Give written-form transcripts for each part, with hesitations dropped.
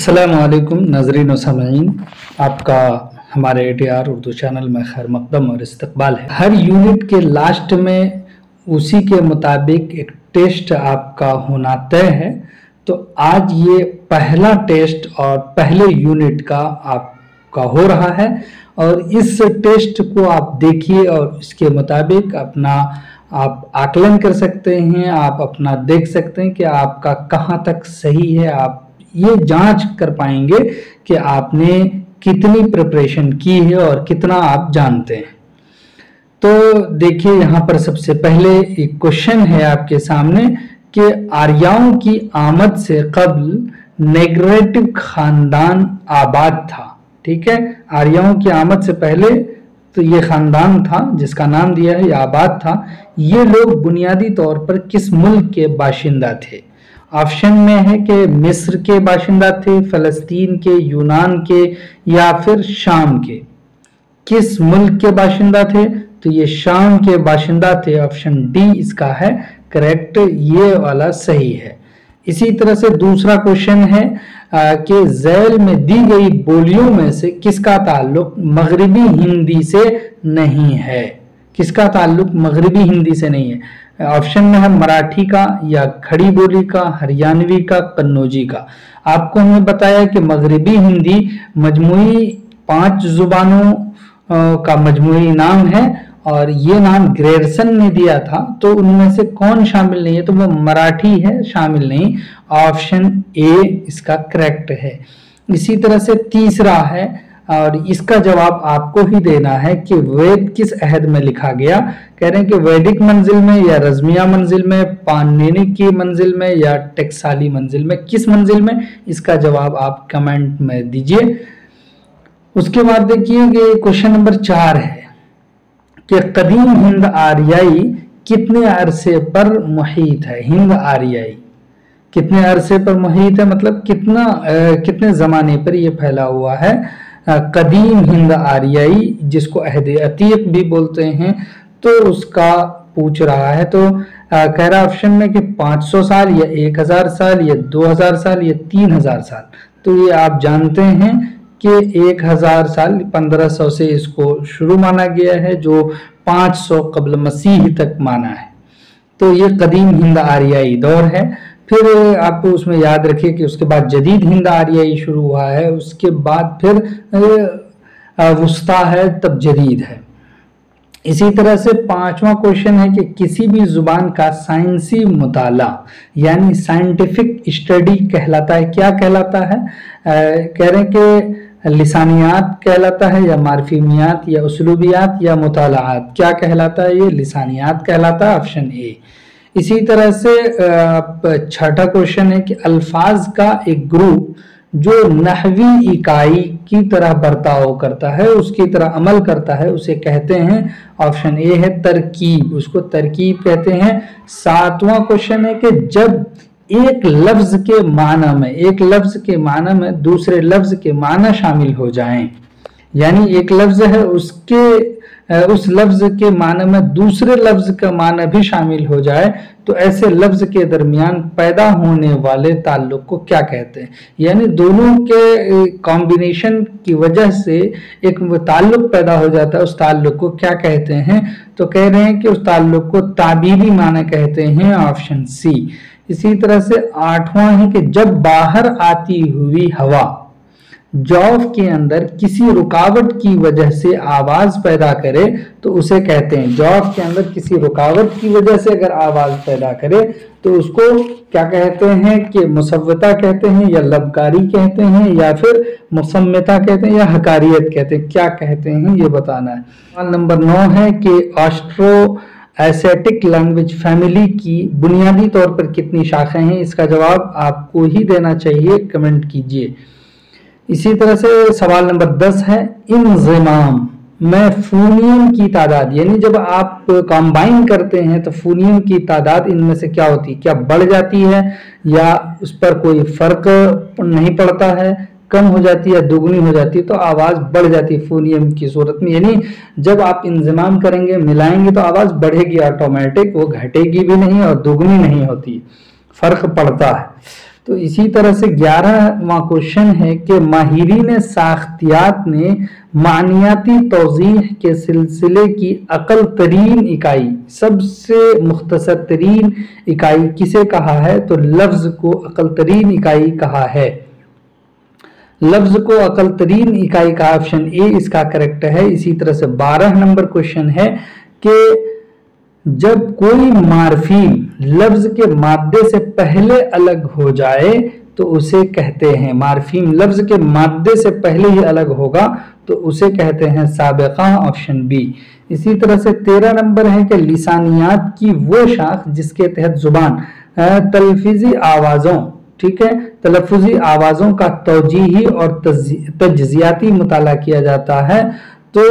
अस्सलामुअलैकुम नाज़रीन व सामईन, आपका हमारे ATR उर्दू चैनल में खैर मकदम और इस्तकबाल है। हर यूनिट के लास्ट में उसी के मुताबिक एक टेस्ट आपका होना तय है। तो आज ये पहला टेस्ट और पहले यूनिट का आपका हो रहा है और इस टेस्ट को आप देखिए और इसके मुताबिक अपना आप आकलन कर सकते हैं, आप अपना देख सकते हैं कि आपका कहाँ तक सही है। आप ये जांच कर पाएंगे कि आपने कितनी प्रिपरेशन की है और कितना आप जानते हैं। तो देखिए यहाँ पर सबसे पहले एक क्वेश्चन है आपके सामने कि आर्यों की आमद से कबल नेग्रेटिव खानदान आबाद था। ठीक है, आर्यों की आमद से पहले तो ये खानदान था जिसका नाम दिया है, ये आबाद था। ये लोग बुनियादी तौर पर किस मुल्क के बाशिंदा थे? ऑप्शन में है कि मिस्र के बाशिंदा थे, फलस्तीन के, यूनान के या फिर शाम के। किस मुल्क के बाशिंदा थे? तो ये शाम के बाशिंदा थे। ऑप्शन डी इसका है करेक्ट, ये वाला सही है। इसी तरह से दूसरा क्वेश्चन है कि झैल में दी गई बोलियों में से किसका ताल्लुक मगरिबी हिंदी से नहीं है? किसका ताल्लुक मगरिबी हिंदी से नहीं है? ऑप्शन में है मराठी का या खड़ी बोली का, हरियाणवी का, कन्नौजी का। आपको हमने बताया कि मगरिबी हिंदी मजमूई 5 जुबानों का मजमूई नाम है और ये नाम ग्रेयरसन ने दिया था। तो उनमें से कौन शामिल नहीं है? तो वो मराठी है, शामिल नहीं। ऑप्शन ए इसका करेक्ट है। इसी तरह से तीसरा है और इसका जवाब आपको ही देना है कि वेद किस अहद में लिखा गया। कह रहे हैं कि वैदिक मंजिल में या रज़मिया मंजिल में, पाणिनि की मंजिल में या टकसाली मंजिल में, किस मंजिल में? इसका जवाब आप कमेंट में दीजिए। उसके बाद देखिए कि क्वेश्चन नंबर 4 है कि कदीम हिंद आर्याई कितने अरसे पर मुहीत है? हिंद आर्याई कितने अरसे पर मुहीत है, मतलब कितने जमाने पर यह फैला हुआ है? कदीम हिंद आर्याई, जिसको अहद अतीक भी बोलते हैं, तो उसका पूछ रहा है। तो कह रहा ऑप्शन में कि 500 साल या 1000 साल या 2000 साल या 3000 साल। तो ये आप जानते हैं कि 1000 साल 1500 से इसको शुरू माना गया है, जो 500 कबल मसीह तक माना है। तो ये कदीम हिंद आर्याई दौर है। फिर आप उसमें याद रखिए कि उसके बाद जदीद हिंद आर्याई शुरू हुआ है, उसके बाद फिर वुस्ता है, तब जदीद है। इसी तरह से 5वां क्वेश्चन है कि किसी भी जुबान का साइंसी मुताला यानी साइंटिफिक स्टडी कहलाता है, क्या कहलाता है? कह रहे हैं कि लिसानियात कहलाता है या मार्फीमियात या उसलूबियात या मुतालात। क्या कहलाता है? ये लिसानियात कहलाता है, ऑप्शन ए। इसी तरह से 6ठा क्वेश्चन है कि अल्फाज का एक ग्रुप जो नहवी इकाई की तरह बर्ताव करता है, उसकी तरह अमल करता है, उसे कहते हैं, ऑप्शन ए है तरकीब, उसको तरकीब कहते हैं। 7वां क्वेश्चन है कि जब एक लफ्ज के माना में दूसरे लफ्ज के माना शामिल हो जाएं, यानी एक लफ्ज है उस लफ्ज के माना में दूसरे लफ्ज का माना भी शामिल हो जाए, तो ऐसे लफ्ज के दरमियान पैदा होने वाले ताल्लुक को क्या कहते हैं? यानी दोनों के कॉम्बिनेशन की वजह से एक ताल्लुक पैदा हो जाता है, उस ताल्लुक को क्या कहते हैं? तो कह रहे हैं कि उस ताल्लुक को ताबीबी माना कहते हैं, ऑप्शन सी। इसी तरह से 8वां है कि जब बाहर आती हुई हवा जौफ के अंदर किसी रुकावट की वजह से आवाज पैदा करे, तो उसे कहते हैं, जौफ के अंदर किसी रुकावट की वजह से अगर आवाज पैदा करे तो उसको क्या कहते हैं? कि मुसव्वता कहते हैं या लबकारी कहते हैं या फिर मुसम्मिता कहते हैं या हकारियत कहते हैं। क्या कहते हैं ये बताना है। सवाल नंबर 9 है कि ऑस्ट्रो एशियाटिक लैंग्वेज फैमिली की बुनियादी तौर पर कितनी शाखाएं हैं? इसका जवाब आपको ही देना चाहिए, कमेंट कीजिए। इसी तरह से सवाल नंबर 10 है इंज़िमाम में फूनियम की तादाद, यानी जब आप कंबाइन करते हैं तो फूनियम की तादाद इनमें से क्या होती है? क्या बढ़ जाती है या उस पर कोई फर्क नहीं पड़ता है, कम हो जाती है, दुगनी हो जाती है? तो आवाज बढ़ जाती है फूनियम की सूरत में, यानी जब आप इंज़िमाम करेंगे, मिलाएंगे, तो आवाज बढ़ेगी ऑटोमेटिक, वो घटेगी भी नहीं और दुगनी नहीं होती, फर्क पड़ता है। تو اسی طرح سے 11واں کوشچن ہے کہ ماہرین ساختیات نے معنیاتی توضیح کے سلسلے کی اقل ترین اکائی، سب سے مختصر ترین اکائی کسے کہا ہے؟ تو لفظ کو اقل ترین اکائی کہا ہے۔ لفظ کو اقل ترین اکائی کا آپشن اے اس کا کریکٹ ہے۔ اسی طرح سے 12 نمبر کوشچن ہے کہ جب کوئی مارفیم لفظ کے مادے سے پہلے الگ ہو جائے تو اسے کہتے ہیں، مارفیم لفظ کے مادے سے پہلے ہی الگ ہوگا تو اسے کہتے ہیں سابقہ، آپشن بی۔ اسی طرح سے 13 نمبر ہے کہ لسانیات کی وہ شاخ جس کے تحت زبان تلفظی آوازوں، ٹھیک ہے، تلفظی آوازوں کا توجیہی اور تجزیاتی مطالعہ کیا جاتا ہے۔ تو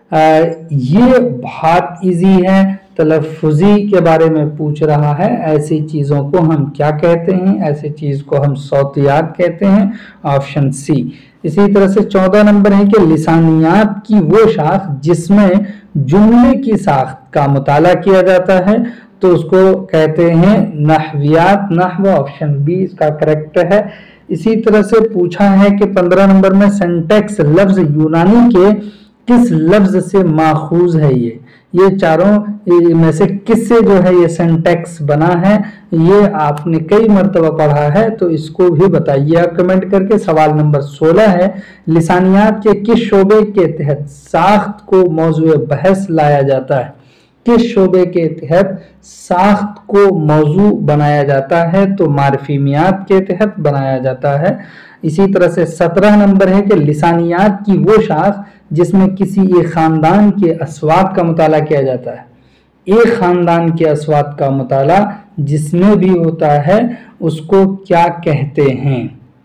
یہ بہت ایزی ہے، تلفظی کے بارے میں پوچھ رہا ہے، ایسی چیزوں کو ہم کیا کہتے ہیں؟ ایسی چیز کو ہم صوتیات کہتے ہیں، آپشن سی۔ اسی طرح سے 14 نمبر ہے کہ لسانیات کی وہ شاخ جس میں جملے کی ساخت کا مطالعہ کیا جاتا ہے تو اس کو کہتے ہیں نحویات، نحو، آپشن بی اس کا کریکٹ ہے۔ اسی طرح سے پوچھا ہے کہ 15 نمبر میں سینٹیکس لفظ یونانی کے کس لفظ سے ماخوذ ہے؟ یہ چاروں میں سے کس سے جو ہے یہ سینٹیکس بنا ہے؟ یہ آپ نے کئی مرتبہ پڑھا ہے تو اس کو بھی بتائیے آپ کمنٹ کر کے۔ سوال نمبر 16 ہے لسانیات کے کس شعبے کے تحت ساخت کو موضوع بحث لایا جاتا ہے؟ کس شعبے کے تحت ساخت کو موضوع بنایا جاتا ہے؟ تو مارفیمیات کے تحت بنایا جاتا ہے۔ اسی طرح سے 17 نمبر ہے کہ لسانیات کی وہ شاخ جس میں کسی ایک خاندان کے اصوات کا مطالعہ کیا جاتا ہے۔ ایک خاندان کے اصوات کا مطالعہ جس میں بھی ہوتا ہے اس کو کیا کہتے ہیں؟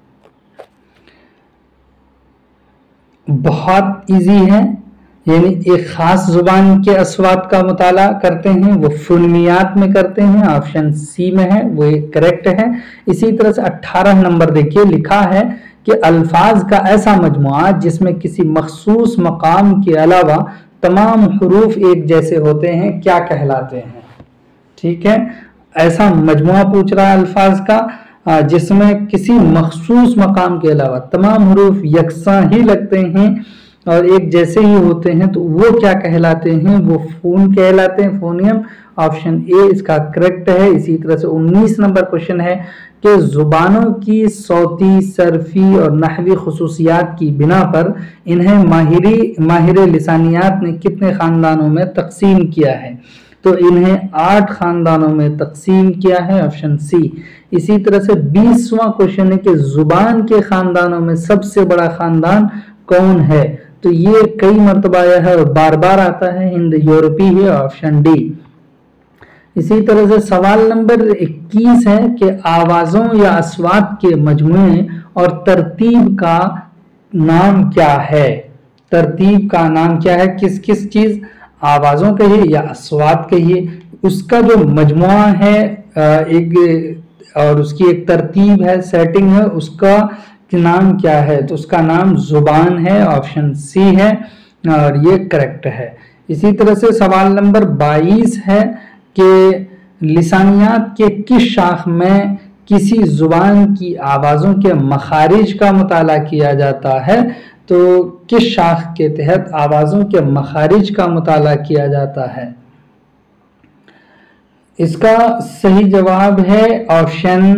بہت ایزی ہے، یعنی ایک خاص زبان کے اصوات کا مطالعہ کرتے ہیں، وہ فنمیات میں کرتے ہیں، آپشن سی میں ہے، وہ کریکٹ ہے۔ اسی طرح سے 18 نمبر دیکھیے لکھا ہے کہ الفاظ کا ایسا مجموعہ جس میں کسی مخصوص مقام کے علاوہ تمام حروف ایک جیسے ہوتے ہیں کیا کہلاتے ہیں؟ ٹھیک ہے، ایسا مجموعہ پوچھ رہا ہے الفاظ کا جس میں کسی مخصوص مقام کے علاوہ تمام حروف یکساں ہی لگتے ہیں اور ایک جیسے ہی ہوتے ہیں تو وہ کیا کہلاتے ہیں؟ وہ فون کہلاتے ہیں، فونیم، آپشن اے اس کا کریکٹ ہے۔ اسی طرح سے 19 نمبر کوشچن ہے کہ زبانوں کی صوتی، صرفی اور نحوی خصوصیات کی بنا پر انہیں ماہر لسانیات نے کتنے خاندانوں میں تقسیم کیا ہے؟ تو انہیں 8 خاندانوں میں تقسیم کیا ہے، آپشن سی۔ اسی طرح سے 20واں کوشچن ہے کہ زبان کے خاندانوں میں سب سے بڑا خاندان کون ہے؟ تو یہ کئی مرتبہ آیا ہے اور بار بار آتا ہے، ہند یورپی ہے، آپشن ڈی۔ اسی طرح سے سوال نمبر 21 ہے کہ آوازوں یا اصوات کے مجموعے اور ترتیب کا نام کیا ہے؟ ترتیب کا نام کیا ہے؟ کس کس چیز، آوازوں کہیے یا اصوات کہیے، اس کا جو مجموعہ ہے ایک اور اس کی ایک ترتیب ہے، سیٹنگ ہے، اس کا نام کیا ہے؟ تو اس کا نام زبان ہے، آپشن سی ہے اور یہ کریکٹ ہے۔ اسی طرح سے سوال نمبر 22 ہے کہ لسانیات کے کس شاخ میں کسی زبان کی آوازوں کے مخارج کا مطالعہ کیا جاتا ہے؟ تو کس شاخ کے تحت آوازوں کے مخارج کا مطالعہ کیا جاتا ہے؟ اس کا صحیح جواب ہے آپشن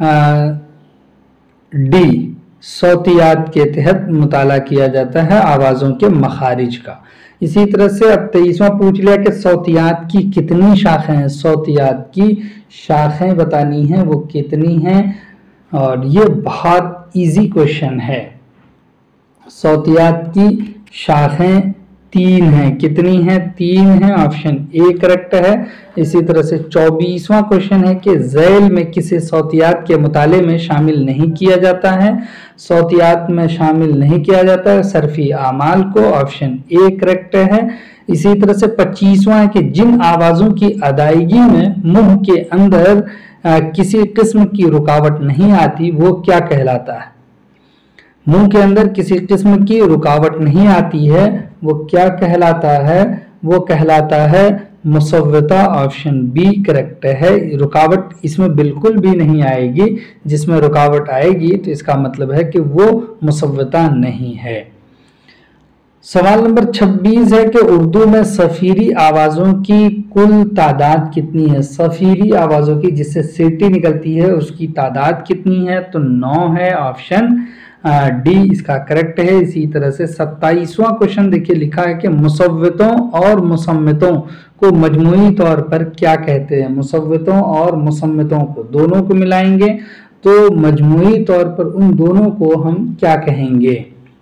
ڈی، صوتیات کے تحت مطالعہ کیا جاتا ہے آوازوں کے مخارج کا۔ اسی طرح سے اب 23واں پوچھ لیا کہ صوتیات کی کتنی شاخیں ہیں؟ صوتیات کی شاخیں بتانی ہیں وہ کتنی ہیں، اور یہ بہت ایزی کوشچن ہے۔ صوتیات کی شاخیں 3 ہیں، کتنی ہیں؟ 3 ہیں، آپشن اے کریکٹ ہے۔ اسی طرح سے 24واں کوشچن ہے کہ ذیل میں کسی صوتیات کے مطالعے میں شامل نہیں کیا جاتا ہے؟ صوتیات میں شامل نہیں کیا جاتا ہے صرفی اعمال کو، آپشن اے کریکٹ ہے۔ اسی طرح سے 25واں ہے کہ جن آوازوں کی ادائیگی میں منہ کے اندر کسی قسم کی رکاوٹ نہیں آتی وہ کیا کہلاتا ہے؟ منہ کے اندر کسی قسم کی رکاوٹ نہیں آتی ہے وہ کیا کہلاتا ہے؟ وہ کہلاتا ہے मुसव्वता ऑप्शन बी करेक्ट है। रुकावट इसमें बिल्कुल भी नहीं आएगी, जिसमें रुकावट आएगी तो इसका मतलब है कि वो मुसव्वता नहीं है। सवाल नंबर 26 है कि उर्दू में सफीरी आवाज़ों की कुल तादाद कितनी है। सफीरी आवाज़ों की जिससे सीटी निकलती है उसकी तादाद कितनी है, तो 9 है, ऑप्शन डी इसका करेक्ट है। इसी तरह से 27वां क्वेश्चन देखिए, लिखा है कि मुसव्वितों और मुसम्मितों को मजमूई तौर पर क्या कहते हैं। मुसव्वितों और मुसम्मितों को दोनों को मिलाएंगे तो मजमूई तौर पर उन दोनों को हम क्या कहेंगे।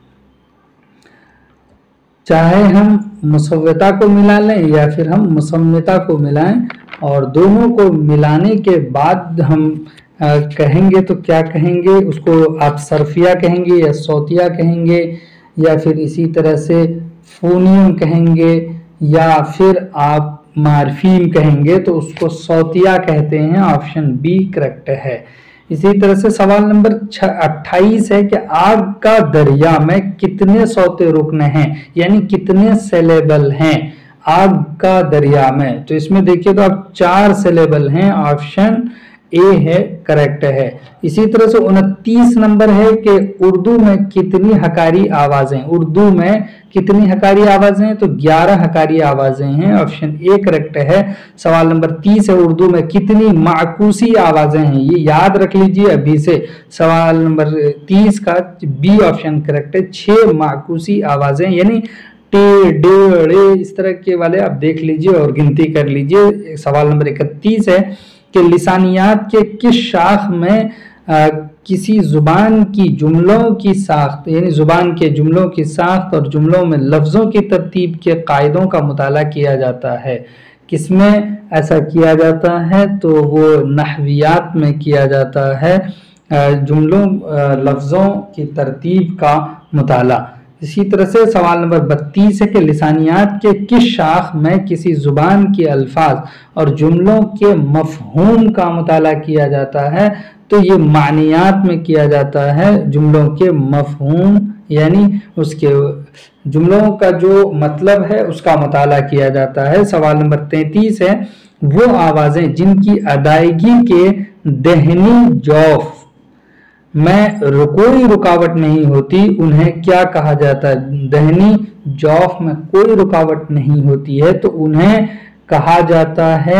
चाहे हम मुसव्विता को मिला लें या फिर हम मुसम्मिता को मिलाएं, और दोनों को मिलाने के बाद हम कहेंगे तो क्या कहेंगे, उसको आप सरफिया कहेंगे या सौतिया कहेंगे या फिर इसी तरह से फोनियम कहेंगे या फिर आप मार्फीम कहेंगे, तो उसको सौतिया कहते हैं। ऑप्शन बी करेक्ट है। इसी तरह से सवाल नंबर 28 है कि आग का दरिया में कितने सौते रुकन हैं, यानी कितने सिलेबल हैं आग का दरिया में। तो इसमें देखिए तो आप 4 सिलेबल हैं, ऑप्शन ए है करेक्ट है। इसी तरह से 29 नंबर है कि उर्दू में कितनी हकारी आवाजें, उर्दू में कितनी हकारी आवाजें, तो 11 हकारी आवाजें हैं, ऑप्शन ए करेक्ट है। सवाल नंबर 30 है उर्दू में कितनी माकूसी आवाजें हैं, ये याद रख लीजिए अभी से। सवाल नंबर 30 का बी ऑप्शन करेक्ट है, 6 माकूसी आवाजें, यानी टे डे ड़े इस तरह के वाले आप देख लीजिए और गिनती कर लीजिए। सवाल नंबर 31 है कि लिसानियात के किस शाख में किसी जुबान की जुमलों की साख्त, यानी जुबान के जुमलों की साख्त और जुमलों में लफ्ज़ों की तरतीब के कायदों का मुताला किया जाता है। किसमें ऐसा किया जाता है, तो वो नहवियात में किया जाता है, जुमलों लफ्ज़ों की तरतीब का मुताला। इसी तरह से सवाल नंबर 32 है कि लिसानियात के किस शाख में किसी जुबान के अल्फाज और जुमलों के मफहूम का मुताला किया जाता है, तो ये मानियात में किया जाता है। जुमलों के मफहूम यानी उसके जुमलों का जो मतलब है उसका मुताला किया जाता है। सवाल नंबर 33 है वो आवाजें जिनकी अदायगी के दहनी जौफ में कोई रुकावट नहीं होती उन्हें क्या कहा जाता है। दहनी जौफ में कोई रुकावट नहीं होती है तो उन्हें कहा जाता है,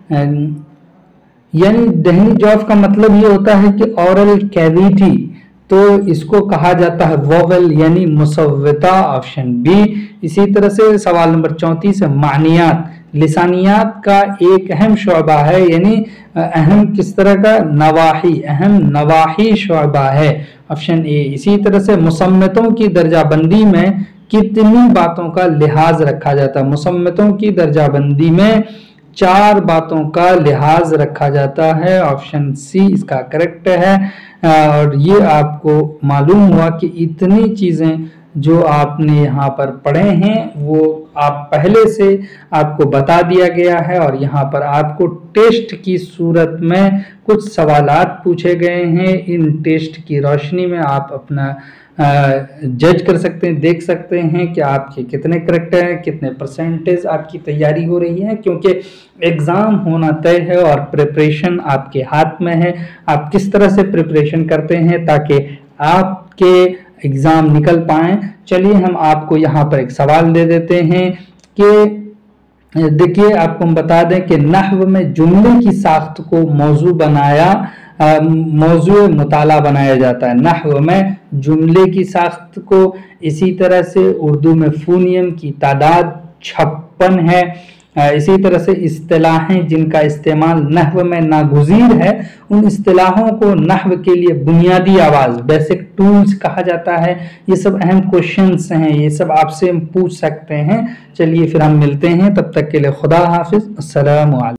यानी दहनी जौफ का मतलब ये होता है कि ऑरल कैविटी, तो इसको कहा जाता है वोवेल यानी मुसव्विता, ऑप्शन बी। इसी तरह से सवाल नंबर 34 है मानियात लिसानियात का एक अहम शोबा है, यानी अहम किस तरह का, नवाही, अहम नवाही शोबा है, ऑप्शन ए। इसी तरह से मुसम्मतों की दर्जाबंदी में कितनी बातों का लिहाज रखा जाता है। मुसम्मतों की दर्जाबंदी में 4 बातों का लिहाज रखा जाता है, ऑप्शन सी इसका करेक्ट है। और ये आपको मालूम हुआ कि इतनी चीजें जो आपने यहाँ पर पढ़े हैं वो आप पहले से आपको बता दिया गया है, और यहाँ पर आपको टेस्ट की सूरत में कुछ सवालात पूछे गए हैं। इन टेस्ट की रोशनी में आप अपना जज कर सकते हैं, देख सकते हैं कि आपके कितने करेक्ट हैं, कितने परसेंटेज आपकी तैयारी हो रही है, क्योंकि एग्ज़ाम होना तय है और प्रिपरेशन आपके हाथ में है। आप किस तरह से प्रिपरेशन करते हैं ताकि आपके एग्ज़ाम निकल पाएँ। चलिए हम आपको यहाँ पर एक सवाल दे देते हैं कि देखिए आपको हम बता दें कि नहव में जुमले की साख्त को मौजू बनाया, मौजू मुताला बनाया जाता है। नहव में जुमले की साख्त को, इसी तरह से उर्दू में फोनियम की तादाद 56 है। इसी तरह से इस्तिलाहें जिनका इस्तेमाल नहव में नागुज़ीर है, उन इस्तिलाहों को नहव के लिए बुनियादी आवाज़, बेसिक टूल्स कहा जाता है। ये सब अहम क्वेश्चंस हैं, ये सब आपसे हम पूछ सकते हैं। चलिए फिर हम मिलते हैं, तब तक के लिए खुदा हाफिज़, अस्सलामु अलैकुम।